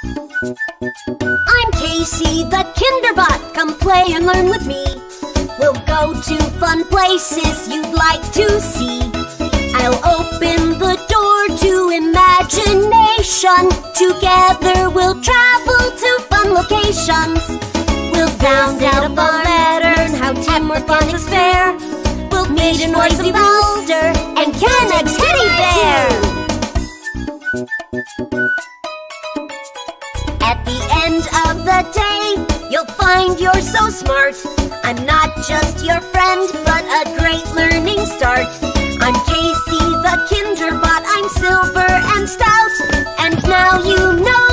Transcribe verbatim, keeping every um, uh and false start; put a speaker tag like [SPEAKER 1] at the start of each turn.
[SPEAKER 1] I'm Kasey the Kinderbot, come play and learn with me. We'll go to fun places you'd like to see. I'll open the door to imagination. Together we'll travel to fun locations. We'll sound out a letter, learn how teamwork Phonics Fair. We'll meet a noisy rooster and can a teddy bear. At the end of the day, you'll find you're so smart. I'm not just your friend, but a great learning start. I'm Kasey the Kinderbot, I'm silver and stout, and now you know